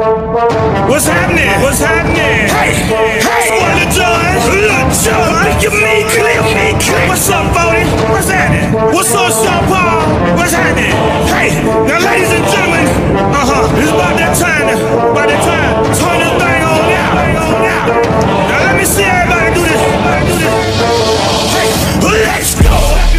What's happening? What's happening? Hey, hey, what the judge? Look, judge, give me clear, me clear. What's up, Bodie? What's happening? What's up, Sean Paul? What's happening? Hey, now, ladies and gentlemen, it's about that time. About that time. Turn this thing on out. Now let me see everybody do this. Hey, let's go.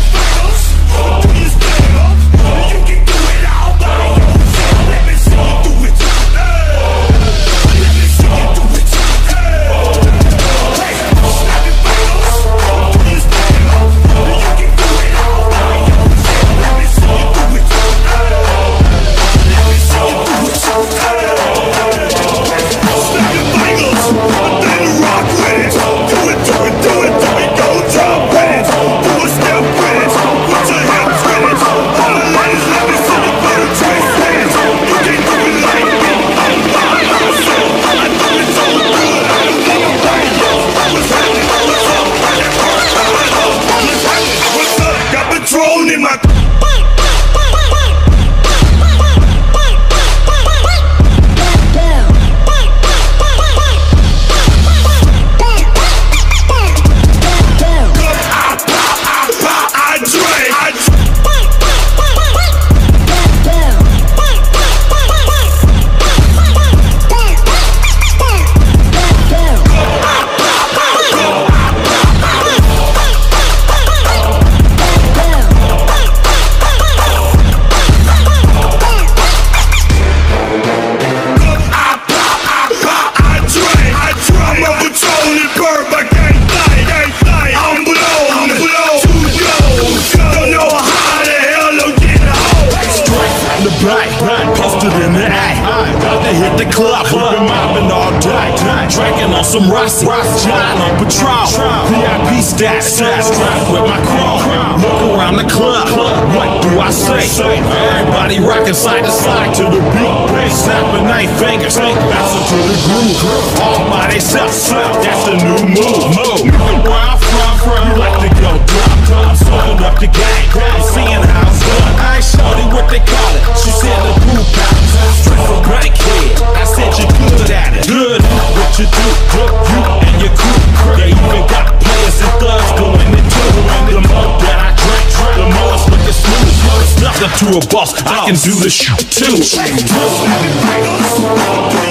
Posted in the eye, about to hit the club, been mobbing all day, drinking on some Rossi, John on patrol, VIP status, strapped with my crew, look around the club, what do I say? Everybody rocking side to side to the beat, snapping 9 fingers, bouncing to the groove, all by themselves, that's the new move. Where I'm from, you like to go dumb, I'm soaking up the game, seeing how it's done. I ain't shorty what they call it, she said the poop house, straight from Blackhead. I said you're good at it, good what you do, you and your crew. They even got players and thugs going into it. The more that I drink, the more it's looking smooth. It's nothing to a boss, I can do this shit too.